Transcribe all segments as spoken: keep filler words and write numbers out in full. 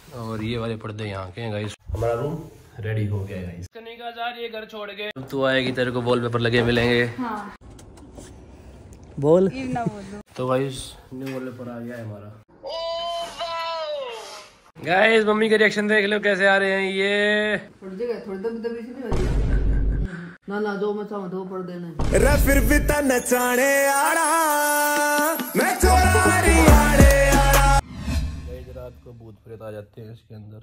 और ये वाले पर्दे यहाँ के हैं गाइस। हमारा रूम रेडी हो गया है गाइस। कनिका जा रही है घर छोड़ के। अब तू आएगी तेरे को वॉलपेपर लगे मिलेंगे। हाँ। बोल ना बोलो। तो गाइस न्यू वॉलपेपर आ गया है हमारा। गाइस मम्मी के रिएक्शन देख लो कैसे आ रहे हैं ये। ना ना जो मचा दो पड़ देने रे फिर भी ता नचाने आड़ा मैं चोरारी आड़े आड़ा। गाइस रात को भूत प्रेत आ जाते हैं इसके अंदर।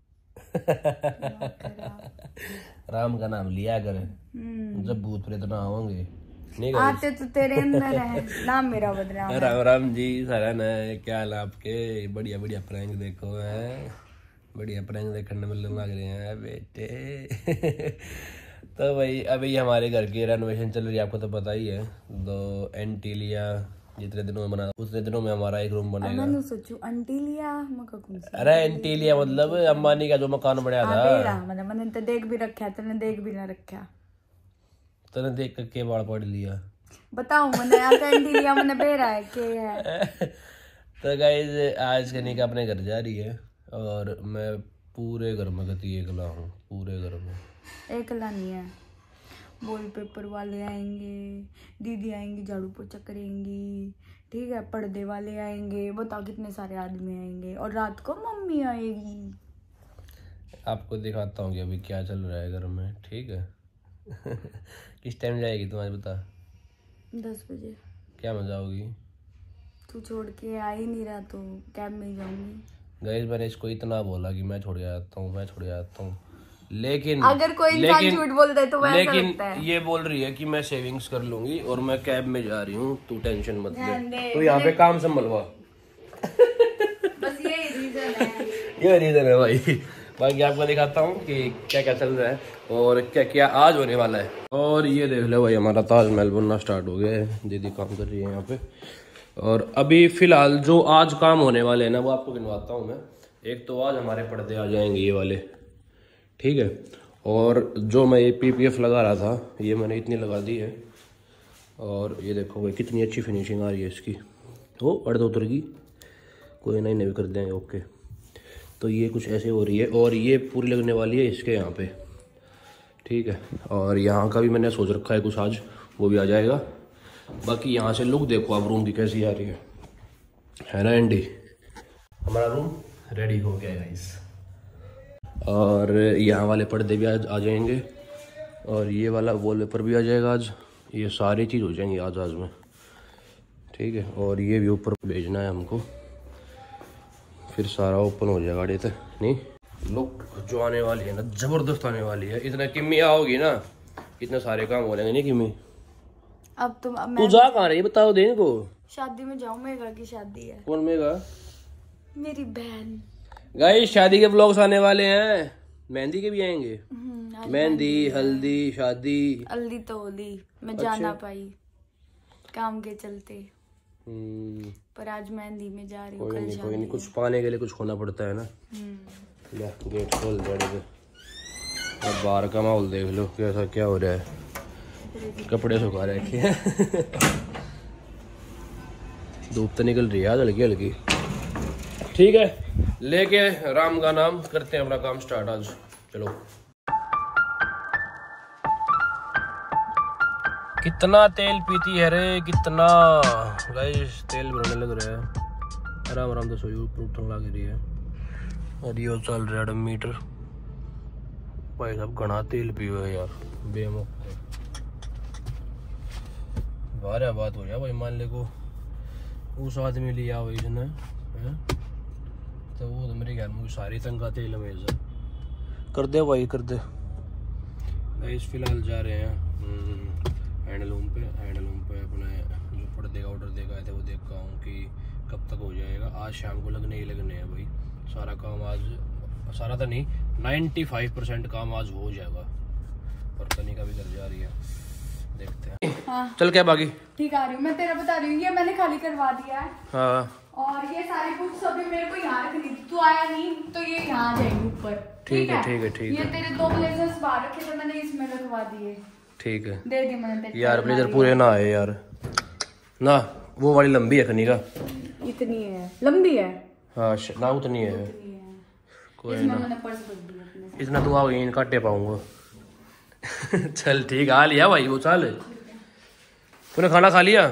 राम का नाम लिया करें जब भूत प्रेत ना होंगे। नहीं आते तो तेरे अंदर है। नाम मेरा बदनाम है। राम राम जी सारा ना क्या हाल आपके। बढ़िया बढ़िया प्रैंक देखो है। बढ़िया प्रैंक देखने में लग रहे हैं बेटे। तो भाई अभी हमारे घर की रेनोवेशन चल रही है आपको तो पता ही है। तो एंटीलिया जितने दिनों में बना उतने दिनों में हमारा एक रूम बनेगा। मैंने सोचू एंटीलिया अरे एंटीलिया मतलब अंबानी का जो मकान बनाया था। मतलब मैंने तो देख भी रखा तूने देख भी ना रखा। तूने देख कर के बाल पढ़ लिया बताओ मैंने एंटीलिया मैंने बेरा है के है। तो गाइस आज कनिका अपने घर जा रही है और मैं पूरे घर में गति एकला हूँ। पूरे घर में एकला नहीं है। वॉलपेपर वाले आएंगे, दीदी आएंगी, झाड़ू पोछा करेंगी, ठीक है, पर्दे वाले आएंगे, बताओ कितने सारे आदमी आएंगे और रात को मम्मी आएगी। आपको दिखाता हूँ कि अभी क्या चल रहा है घर में, ठीक है। किस टाइम जाएगी तुम आज बता। दस बजे। क्या मजा होगी। तू छोड़ के आ ही नहीं रहा तो कैब में जाऊंगी। गाइस मैंने इसको इतना बोला कि मैं छोड़ के आता हूँ मैं छोड़ के आता हूँ लेकिन अगर कोई इंसान झूठ बोल दे तो वैसा लेकिन लगता है। ये बोल रही है कि मैं सेविंग्स कर लूंगी और मैं कैब में जा रही हूँ तू टेंशन मत ले। तो यहाँ पे काम संभलवा। बस ये रीजन है। ये रीजन है भाई। बाकी आपको दिखाता हूँ कि क्या क्या चल रहा है और क्या क्या आज होने वाला है। और ये देख लो भाई हमारा ताजमहल बनना स्टार्ट हो गया है। दीदी काम कर रही है यहाँ पे। और अभी फिलहाल जो आज काम होने वाले हैं ना वो आपको गिनवाता हूँ मैं। एक तो आज हमारे पर्दे आ जाएंगे ये वाले, ठीक है। और जो मैं ये पी पी एफ लगा रहा था ये मैंने इतनी लगा दी है। और ये देखो भाई कितनी अच्छी फिनिशिंग आ रही है इसकी। तो अर्ध उतर की कोई नहीं नहीं कर देंगे ओके। तो ये कुछ ऐसे हो रही है और ये पूरी लगने वाली है इसके यहाँ पे, ठीक है। और यहाँ का भी मैंने सोच रखा है कुछ आज वो भी आ जाएगा। बाकी यहाँ से लुक देखो आप रूम की कैसी आ रही है, है ना एंडी। हमारा रूम रेडी हो गया है गाइस। और यहाँ वाले पर्दे भी आज आ जाएंगे और ये वाला वॉलपेपर भी आ जाएगा आज। ये सारी चीज़ हो जाएंगी आज आज में, ठीक है। और ये भी ऊपर भेजना है हमको, फिर सारा ओपन हो जाएगा गाड़ी तक। नहीं लुक जो आने वाली है ना जबरदस्त आने वाली है। इतना किम्मी आओगी ना इतने सारे काम हो जाएंगे। नहीं किम्मी अब तुम अब तू जा कहाँ रही बताओ देने को। शादी में जाऊँ, मेगा की शादी है। कौन मेगा। मेरी बहन। गाइस शादी के व्लॉग्स आने वाले हैं। मेहंदी के भी आएंगे। मेहंदी हल्दी शादी। हल्दी तो होली मैं जा ना पाई काम के चलते, पर आज मेहंदी में जा रही हूँ। कोई नहीं कोई नहीं कुछ पाने के लिए कुछ खोना पड़ता है ना। ले गेट खोल दे। अब बाहर का माहौल देख लो कैसा क्या हो रहा है। कपड़े सुखा रखे हैं। धूप तो निकल रही है आज हल्की हल्की, ठीक है। लेके राम का नाम करते हैं अपना काम स्टार्ट आज। चलो कितना तेल पीती है रे कितना। गाइस तेल भरने लग रहा है। आराम आराम से सोई ऊपर उठने लग रही है। और ये चल रहा है मीटर। भाई साहब घना तेल पियो है यार बेमो। बारह बात हो गया भाई मान ले को उस आदमी लिया हुआ इसने है तो वो तो मेरे घर में सारी तंगा तेल हमेशा कर दे भाई कर दे। गाइस फिलहाल जा रहे हैं हैंडलूम पे। हैंडलूम पे अपने जो पर्दे का ऑर्डर देगा थे वो देखा हूँ कि कब तक हो जाएगा। आज शाम को लगने ही लगने हैं भाई। सारा काम आज सारा तो नहीं नाइन्टी फाइव परसेंट काम आज हो जाएगा। पर कनिका भी घर जा रही है देखते हैं। हाँ। चल क्या बाकी ठीक आ रही हूँ मैं तेरा बता रही हूँ। ये मैंने खाली करवा दिया है। हाँ। और ये सारी बुक्स अभी मेरे को यहाँ रखनी थी। तू आया नहीं तो ये यहाँ जाएंगे ऊपर। ठीक है ठीक है ठीक है। ये तेरे दो ब्लेजर्स बाहर रखे थे मैंने इसमें रखवा दिए। ठीक है दे दी मैंने यार। ब्लेजर पूरे ना आए यार ना। वो वाली लंबी है कनिका। इतनी है लंबी है। हाँ ना उतनी है। कोई ना, इतना तो आओ इन काटे पाऊंगा। चल ठीक आ लिया भाई वो चल। तूने खाना खा लिया?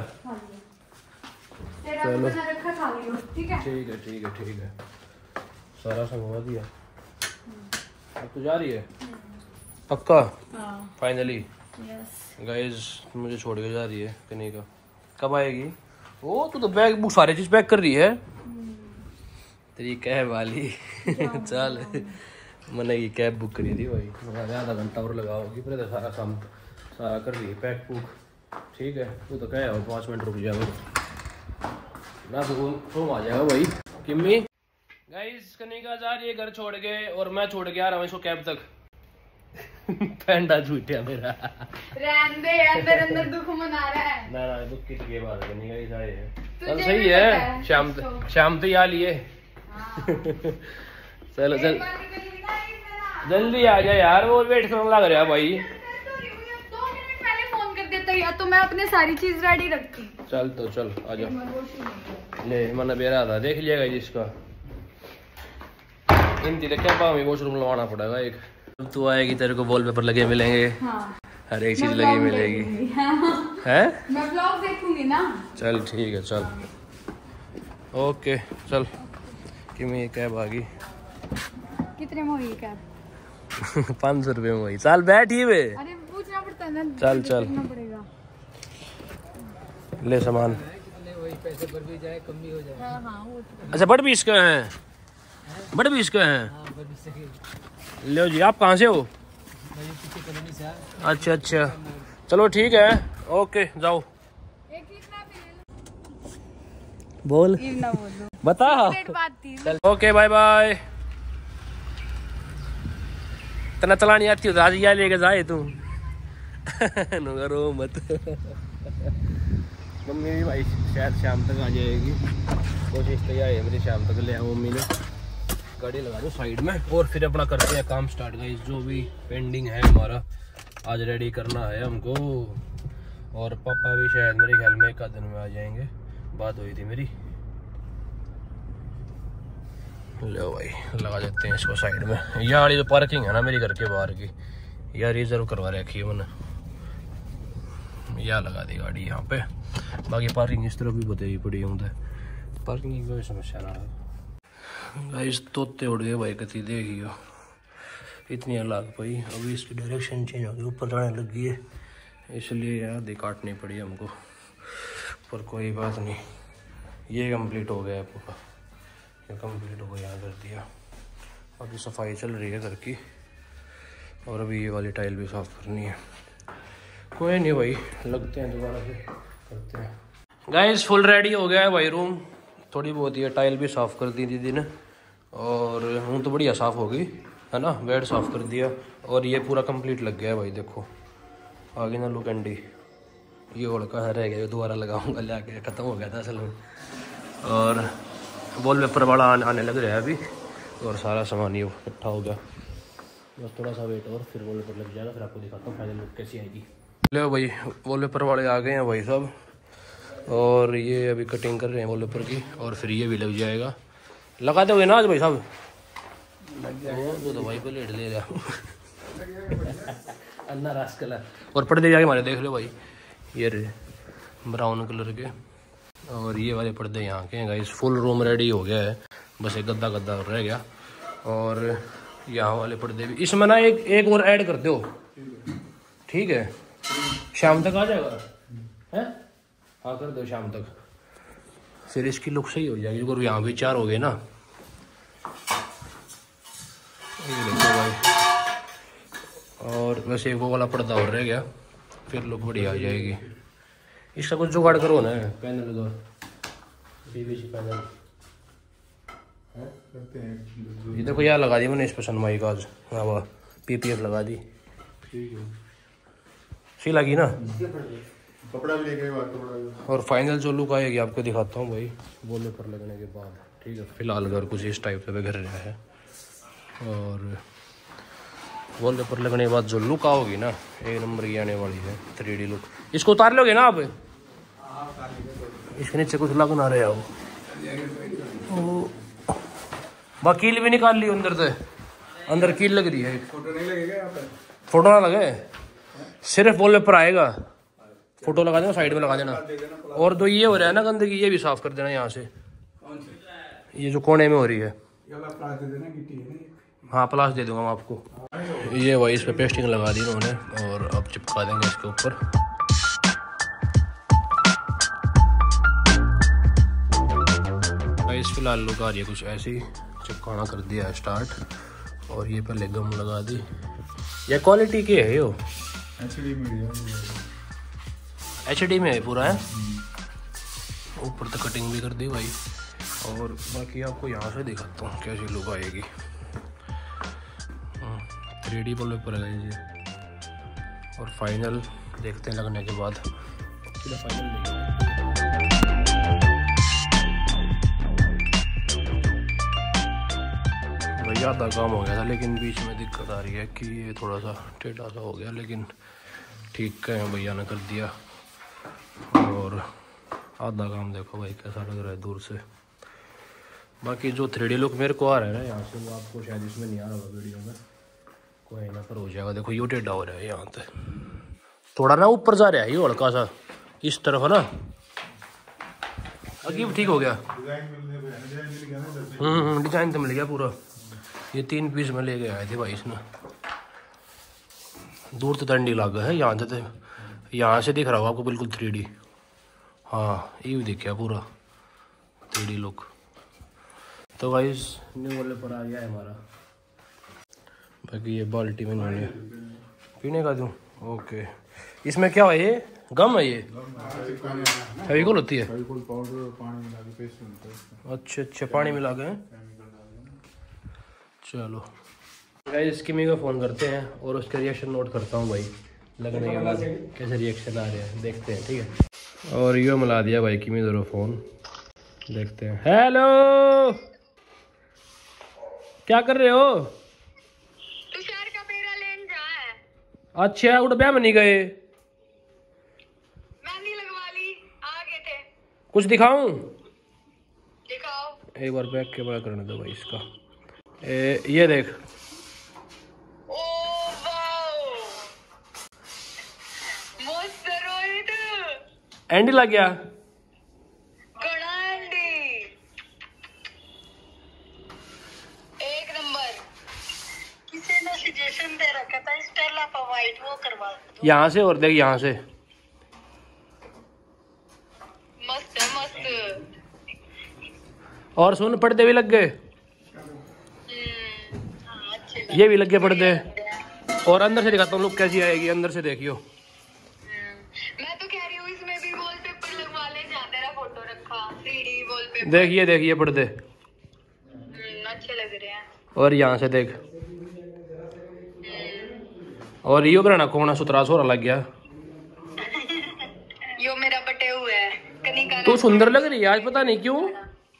चलो ठीक है ठीक है ठीक है सारा संगवा दिया। अब तो जा रही है पक्का? फाइनली गाइस मुझे छोड़ के जा रही है कनिका। कब आएगी? ओ तू तो बैग बुक सारी चीज पैक कर रही है तेरी कैब वाली। चल मैंने की कैब बुक करी थी भाई, आधा घंटा और लगाओगी फिर तो सारा काम सारा कर रही है पैक बुक। ठीक है तू तो कह पाँच मिनट रुक जाओ ना तो फोन आ जाएगा भाई। किम्मी गाइस कनिका जा रही है घर छोड़ के और मैं छोड़ के आ रहा हूँ इसको कैब तक। पेंडा झूठा मेरा रहने दे, अंदर अंदर दुख मना रहा है। ना ना दुख की ये बात कनिका ही सारे है। चल सही है शाम शाम तो आ लिए। चलो चल जल्दी आ जा यार वो वेट करने लग रहा है भाई। दो मिनट पहले फोन कर देता या तो मैं अपने सारी चीज रेडी रखती। चल तो चल आ जा ले मैंने बेरा था देख लिएगा जिसका हिंदी क्या पाऊँ वॉशरूम लगवाना पड़ेगा एक। तू आएगी तेरे को वॉलपेपर लगे मिलेंगे। हाँ। हर एक चीज लगी मिलेगी। हाँ। है मैं ब्लॉग देखूंगी ना। चल ठीक है चल ओके चल कि मैं कैब आ गई। कितने में हुई कैब? पाँच सौ रुपये में हुई। चल बैठी वे। अरे पूछना पड़ता है ना। चल चल ले सामान। पैसे बढ़ भी जाए कम भी हो जाए। हाँ, हाँ, वो तो। अच्छा बड़ बीस का है? बड़ बीस का है? लो जी आप कहाँ से हो? अच्छा अच्छा चलो ठीक है ओके जाओ। बोल बता। चल ओके बाय बाय। तना चला नहीं आती हो तो आज यहाँ लेके जाए तू। रो मत। मम्मी भी भाई शायद शाम तक आ जाएगी, कोशिश तो यह है मेरी शाम तक ले आऊँ। मम्मी ने गाड़ी लगा दो साइड में और फिर अपना करते हैं काम स्टार्ट। गाइस जो भी पेंडिंग है हमारा आज रेडी करना है हमको। और पापा भी शायद मेरे ख्याल में एक आध दिन में आ जाएंगे, बात हुई थी मेरी। लो भाई लगा देते हैं इसको साइड में। यह वाली जो पार्किंग है ना मेरी घर के बाहर की, यह रिजर्व करवा रखी है मैंने, यह लगा दी गाड़ी यहाँ पे। बाकी पार्किंग इस तरफ भी बताई पड़ी है, पार्किंग की कोई समस्या ना है। गाइस तोते उड़ गए भाई कती देखियो इतनी अलग भाई। अभी इसकी डायरेक्शन चेंज हो गई, ऊपर जाने लगी है इसलिए यार काटनी पड़ी हमको, पर कोई बात नहीं। ये कंप्लीट हो गया पूरा, ये कंप्लीट हो गया यहाँ कर दिया। अभी सफाई चल रही है घर की और अभी ये वाली टाइल भी साफ़ करनी है। कोई नहीं भाई लगते हैं दोबारा से करते हैं। गाइस फुल रेडी हो गया है भाई रूम, थोड़ी बहुत ये टाइल भी साफ़ कर दी दीदी ने और हूँ तो बढ़िया साफ़ हो गई है ना। बेड साफ़ कर दिया और ये पूरा कंप्लीट लग गया है भाई। देखो आगे ना लुक एंडी, ये उड़का है रह गया, दोबारा लगाऊंगा लाके, ख़त्म हो गया था असल में। और वॉलपेपर वाला आने लग रहा है अभी और सारा सामान ये इकट्ठा हो गया, बस थोड़ा सा वेट और फिर वॉलपेपर लग जाएगा, फिर आपको दिखाता हूँ फाइनल लुक कैसी आएगी। लो भाई वॉलपेपर वाले आ गए हैं भाई साहब और ये अभी कटिंग कर रहे हैं वॉलपेपर की और फिर ये भी लग जाएगा। लगा दोगे ना आज भाई साहब? लग जाएगा तो, तो भाई को लेट ले रहा अन्ना रास कलर। और पर्दे जाके हमारे देख लो भाई, ये रहे ब्राउन कलर के और ये वाले पर्दे यहाँ के हैं गाइस। फुल रूम रेडी हो गया है, बस एक गद्दा गद्दा रह गया। और यहाँ वाले पर्दे भी इसमें ना एक एक और ऐड कर दो, ठीक है? शाम तक आ जाएगा है? हाँ कर दो शाम तक, फिर इसकी लुक सही हो जाएगी। और यहाँ भी चार हो गए ना, ये देखो भाई। और वैसे वो वाला पर्दा और रह गया, फिर लुक बढ़िया आ जाएगी। इसका कुछ जुगाड़ करो ना, पैनल का पीवीसी पैनल करते हैं। ये देखो यहाँ लगा दी मैंने इस पर सनमाई का, हाँ वाह पीपीएफ लगा दी, ठीक है सी लगी ना। कपड़ा भी लेके कपड़ा। और फाइनल जो लुक आएगी आपको दिखाता हूँ भाई वॉलपेपर लगने के बाद, ठीक है? फिलहाल घर कुछ इस टाइप से घर रहा है और वॉलपेपर लगने के बाद जो लुक आओगी ना एक नंबर की आने वाली है, थ्री डी लुक। इसको उतार लोगे ना आप? इसके नीचे कुछ लग ना रहे हो, वहाँ कील भी निकाल ली अंदर से, अंदर कील लग रही है। फोटो नहीं लगेगा यहाँ पे? फोटो ना लगे, सिर्फ वॉलपेपर आएगा। फोटो लगा देना, साइड में लगा देना। और जो ये हो रहा है ना गंदगी, ये भी साफ कर देना यहाँ से, ये जो कोने में हो रही है। हाँ प्लास दे दूंगा मैं आपको। ये वही इस पे पेस्टिंग लगा दी उन्होंने और अब चिपका देंगे इसके ऊपर। इस फिलहाल लुक आ रही है कुछ ऐसी, चिपकाना कर दिया है स्टार्ट और ये पहले गम लगा दी। ये क्वालिटी की है, यो एचडी में एचडी में है पूरा है। ऊपर तक कटिंग भी कर दी भाई। और बाकी आपको यहाँ से दिखाता हूँ कैसी लुक आएगी। थ्री डी बॉल पर लगाइए और फाइनल देखते हैं लगने के बाद। सीधा फाइनल देखेंगे। भैया आधा काम हो गया था लेकिन बीच में दिक्कत आ रही है कि ये थोड़ा सा टेढ़ा सा हो गया, लेकिन ठीक है भैया ने कर दिया। और आधा काम देखो भाई कैसा लग रहा है दूर से। बाकी जो थ्री डी लुक मेरे को आ रहा है ना यहाँ से, वो आपको शायद इसमें नहीं आ रहा होगा वीडियो में, कोई ना पर हो जाएगा। देखो ये टेढ़ा हो रहा है यहाँ से, थोड़ा ना ऊपर जा रहा है ये हल्का सा इस तरफ है ना, अभी ठीक हो गया। हम्म डिजाइन तो मिल गया पूरा। ये तीन पीस में ले गए आए थे भाई इसने। दूर तो डंडी लगा है, यहाँ से तो यहाँ से दिख रहा होगा आपको बिल्कुल थ्री डी। हाँ ये भी दिख गया पूरा थ्री डी लुक। तो भाई न्यू वाले पर आ गया है हमारा। बाकी ये बाल्टी में नहीं पीने का दूँ। ओके इसमें क्या है, ये गम है, ये फेविकोल होती है। अच्छा अच्छा पानी मिला के। चलो गाइस किमी को फ़ोन करते हैं और उसके रिएक्शन नोट करता हूँ भाई, लगने के बाद कैसे रिएक्शन आ रहे हैं देखते हैं, ठीक है। और यो मिला दिया भाई किमी जरूर फ़ोन, देखते हैं। हेलो क्या कर रहे हो? तुषार का पेड़ा लेन जा है। अच्छा उठ ब्याह में नहीं गए? मेहंदी लगवा ली, आ गए थे। कुछ दिखाऊं? दिखाओ। एक बार बैक के बड़ा करने दो भाई इसका। ए, ये देख। ओ वाओ मस्त रोहित। एंडी लग गया। घना एंडी एक नंबर। किसी ने सजेशन दे रखा था स्टेला पर वाइट, वो करवा दो। यहाँ से और देख यहाँ से। मस्त है मस्त। और सुन पर्दे भी लग गए, ये भी लग गए पर्दे। और अंदर से दिखाता हूँ लुक कैसी आएगी, अंदर से देखियो। मैं तो कह रही हूँ इसमें भी वॉलपेपर लगवा ले, जहाँ तेरा फोटो रखा थ्री डी वॉलपेपर। देखिए देखिए पर्दे अच्छे लग रहे हैं। और यहाँ से देख। और यो करना कोना सुतरा सोरा लग गया। यो मेरा बटे हुए है कनिका। तू सुंदर लग रही है आज, पता नहीं क्यों।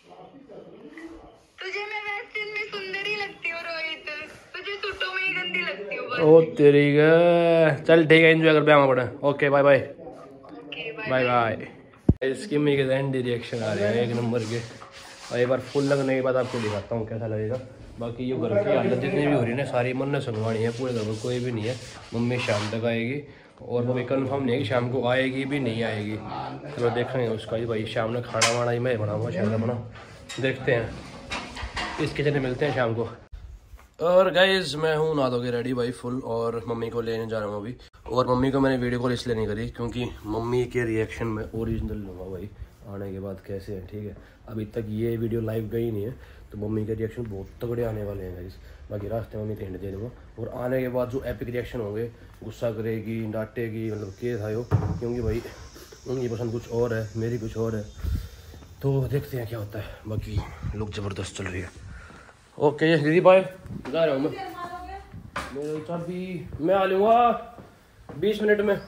तुझे मैं वेस्टर्न में सुंदर ही लगती हूँ रोहित, तुझे सूटों में ही गंदी लगती हूँ बस। ओ तेरी ग चल ठीक है, एंजॉय कर ब्याह में पड़े। Okay bye bye bye bye. इसकी मेरे एंडी रिएक्शन आ रहे हैं एक नंबर के। और एक बार फुल लगने के बाद आपको दिखाता हूँ कैसा लगेगा। बाकी ये घर की हालत जितनी भी हो रही है ना, सारी मन्नत सुनवानी है। पूरे घर में कोई भी नहीं है। मम्मी शाम तक आएगी और वो भी कन्फर्म नहीं है कि शाम को आएगी भी नहीं आएगी। चलो देखेंगे उसका ही भाई। शाम ने खाना वाना ही मैं बनाऊँगा शायद बना, देखते हैं। इस किचन में मिलते हैं शाम को। और गाइज मैं हूँ नहा धो के रेडी भाई फुल, और मम्मी को लेने जा रहा हूँ अभी। और मम्मी को मैंने वीडियो कॉल इसलिए नहीं करी क्योंकि मम्मी के रिएक्शन में ओरिजिनल लूँगा भाई आने के बाद कैसे है, ठीक है। अभी तक ये वीडियो लाइव गई नहीं है तो मम्मी के रिएक्शन बहुत तगड़े आने वाले हैं गाइस। बाकी रास्ते मम्मी कहीं दे दूँगा और आने के बाद जो एपिक रिएक्शन होंगे, गुस्सा करेगी, डांटेगी, मतलब के था यो, क्योंकि भाई उनकी पसंद कुछ और है, मेरी कुछ और है। तो देखते हैं क्या होता है। बाकी लुक ज़बरदस्त चल रही है। ओके दीदी बाय, जा रहा हूँ मैं। मेरी चाबी मैं आ लूँगा बीस मिनट में।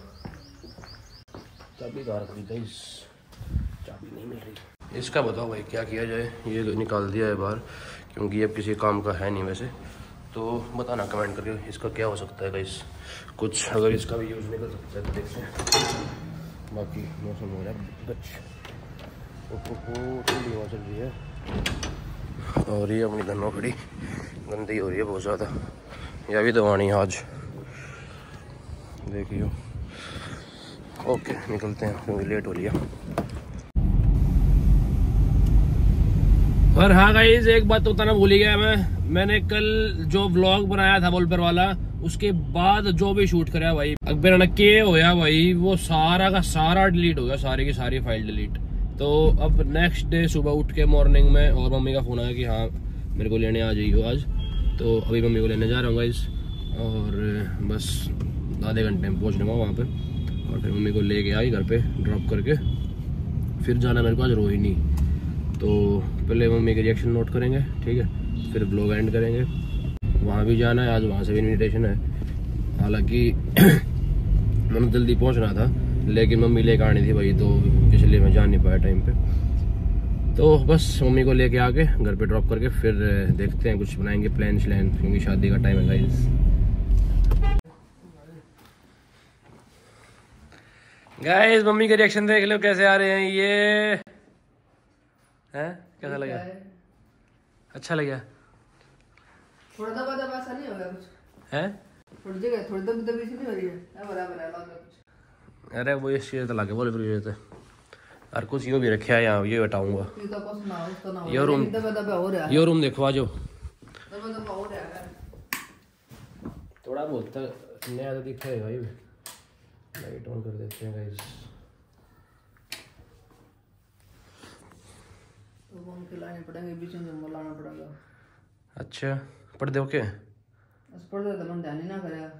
चाबी कहाँ रखी गाइस, चाबी नहीं मिल रही। इसका बताओ भाई क्या किया जाए। ये निकाल दिया है बाहर क्योंकि अब किसी काम का है नहीं वैसे। तो बताना कमेंट करके इसका क्या हो सकता है गाइस। कुछ अगर इसका भी यूज़ निकल सकता है तो देखते हैं। बाकी मौसम हो रहा है बच, ओहो ठंडी हवा चल रही है। और ये अपनी धनो खड़ी गंदी हो रही है बहुत ज़्यादा, यह भी दवानी आज देखियो। ओके निकलते हैं क्योंकि लेट हो लिया। और हाँ गाइस एक बात तो बताना भूल ही गया मैं, मैंने कल जो व्लॉग बनाया था वॉलपेपर वाला उसके बाद जो भी शूट कराया भाई अकबर के होया भाई, वो सारा का सारा डिलीट हो गया, सारी की सारी फाइल डिलीट। तो अब नेक्स्ट डे सुबह उठ के मॉर्निंग में और मम्मी का फ़ोन आया कि हाँ मेरे को लेने आ जाइए आज। तो अभी मम्मी को लेने जा रहा हूँ गाइस और बस आधे घंटे में पहुँच लूँगा वहाँ पे और फिर मम्मी को लेके आई घर पे ड्रॉप करके फिर जाना मेरे को आज रोहिणी। तो पहले मम्मी के रिएक्शन नोट करेंगे, ठीक है, फिर ब्लॉग एंड करेंगे। वहाँ भी जाना है आज, वहाँ से भी इन्विटेशन है। हालांकि मैंने जल्दी पहुँचना था लेकिन मम्मी लेकर आनी थी भाई, तो इसलिए मैं जा नहीं पाया टाइम पे। तो बस मम्मी को लेके आके घर पे ड्रॉप करके फिर देखते हैं कुछ बनाएंगे प्लान श्लैन, क्योंकि शादी का टाइम है गाइस। गाइस मम्मी के रिएक्शन देख लो कैसे आ रहे हैं ये हैं, कैसा लगा? अच्छा लगा? थोड़ा दबा दबा ऐसा नहीं होगा कुछ हैं? थोड़ी जगह थोड़ी दबी दबी सी नहीं हो रही है, बराबर है लग कुछ। अरे वो इस चीज तो लगे बोले फिर तो और कुछ यो भी रखा है यहाँ, ये हटाऊंगा। ये तो कुछ ना हो तो ना हो, यो रूम दबा दबा हो रहा है, यो रूम देखो आज दबा दबा हो रहा है। थोड़ा बहुत नया तो दिख रहा है भाई। लाइट ऑन कर देते हैं गाइस। तो वो उनके लाने पड़ेंगे, बीच में लाना पड़ेगा। अच्छा पर्दे ओके? बस पर्दे तो मन ध्यान ही ना करेगा।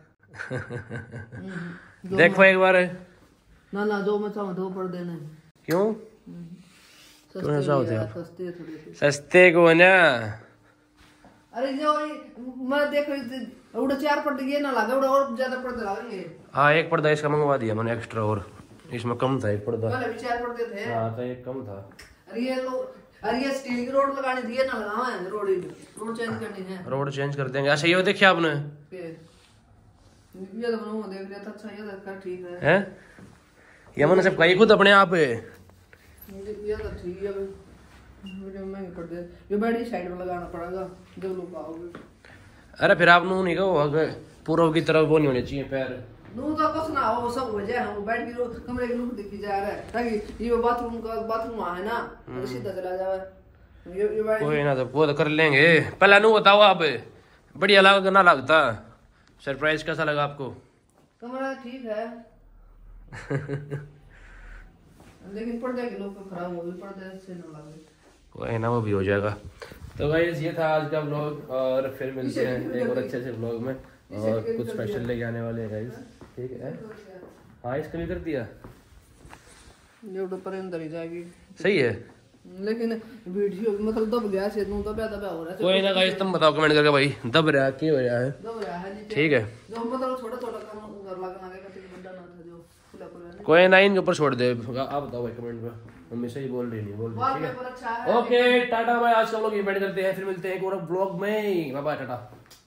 देखो एक बार ना ना जो मैं चाहूँ दो पर्दे नहीं। क्यों सस्ते ऐसा होते हैं? सस्ते थोड़े से सस्ते को ना। अरे जो मैं देख रही थी उड़ा चार पर्दे ये ना लगा, उड़ा और ज्यादा पर्दे लगेंगे। हाँ एक पर्दा इसका मंगवा दिया मैंने एक्स्ट्रा, और इसमें कम था एक पर्दा। पहले भी चार पर्दे थे। हाँ तो एक कम था। अरे ये लो, अरे ये स्टील की रोड लगानी थी, ये ना लगावा है रोड, रोड चेंज करनी है। रोड चेंज कर देंगे। अच्छा ये देखिए आपने ये तो बनवा देख रहा था। अच्छा ये तो ठीक है हैं? ये मैंने सब कही खुद अपने आप है। ये तो ठीक है भाई, मुझे महंगे पड़ गए। ये बड़ी साइड में लगाना पड़ेगा जब लोग आओगे। अरे फिर आप नू नहीं कहो अगर पूर्व की तरफ वो नहीं होने चाहिए पैर। नू तो कुछ ना हो, सब हो जाए। हम बैठ के कमरे के लुक दिखी जा रहा है ताकि ये बाथरूम का बाथरूम है ना तो सीधा चला जाए। ये ये बैठ कोई ना, तो वो तो कर लेंगे। पहले नू बताओ आप बढ़िया लगा ना लगता? सरप्राइज कैसा लगा आपको? कमरा ठीक है लेकिन पर्दे के लोग खराब हो गए, पर्दे से ना लगे। कोई ना वो भी हो जाएगा। तो गाइस ये था आज का व्लॉग और फिर मिलते हैं एक और अच्छे से व्लॉग में और कुछ स्पेशल लेके आने वाले हैं गाइस, ठीक है? हाँ इसका भी कर दिया, ये तो पर अंदर ही जाएगी। सही है लेकिन वीडियो मतलब दब गया से नू दबा दबा हो रहा है। कोई ना गाइस तुम बताओ कमेंट करके भाई दब रहा क्या हो रहा है? दब रहा है नीचे, ठीक है? जो मतलब छोटा छोटा काम कर लगना है कि बड़ा ना था जो खुला खुला। कोई ना इनके ऊपर छोड़ दे, आप बताओ भाई कमेंट में। मम्मी सही बोल रही नहीं बोल रही, ठीक है? अच्छा है। ओके टाटा भाई, आज का व्लॉग ये एंड करते हैं, फिर मिलते हैं एक और व्लॉग में। Bye bye Tata.